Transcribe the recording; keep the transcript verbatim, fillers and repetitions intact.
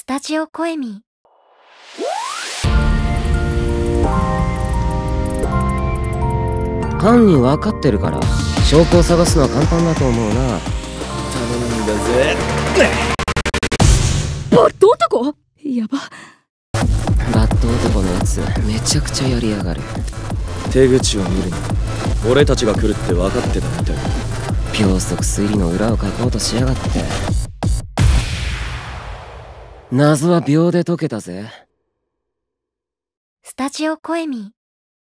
タジオコエミ。 犯人分かってるから証拠を探すのは簡単だと思うな。 頼んだぜ。 バット男やば。 バット男のやつめちゃくちゃやりやがる。 手口を見るに俺たちが来るって分かってたみたいだ。 秒速推理の裏をかこうとしやがって。謎は秒で解けたぜ。 スタジオコエミ。